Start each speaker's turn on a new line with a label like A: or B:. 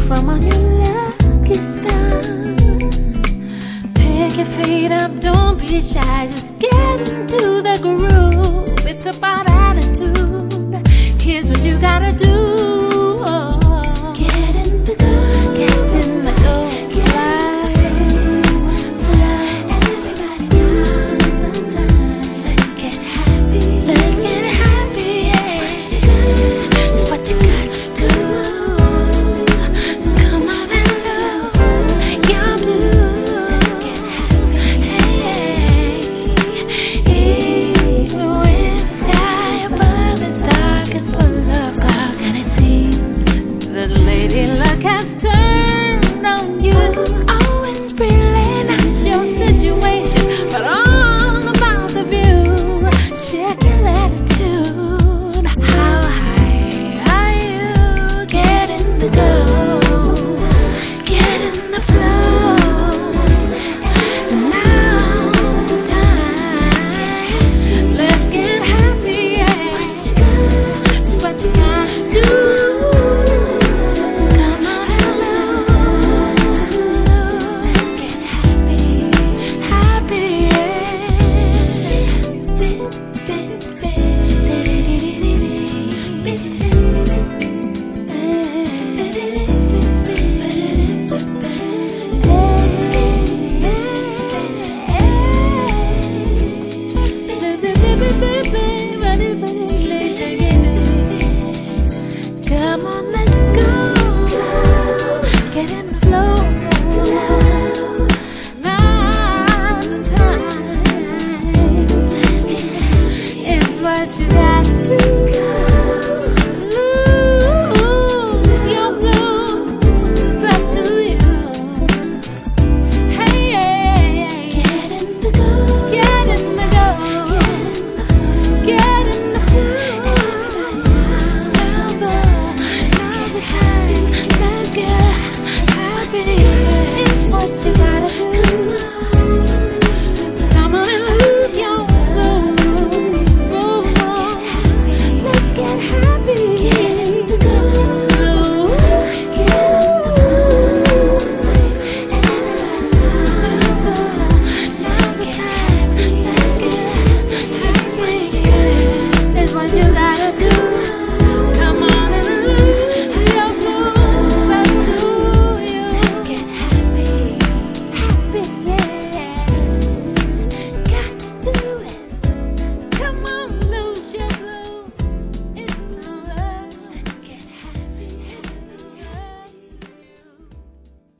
A: from on your lucky star. Pick your feet up, don't be shy, just get into the groove. It's about attitude, here's what you gotta do. Get in the go, get in the go, get in the flow. Everybody now's the time. Let's get happy, let's get happy, yeah. It's what you got to do. Come on and lose your blues. Let's get happy, hey. When sky above is dark and full of cloud, and it seems that Lady Luck has turned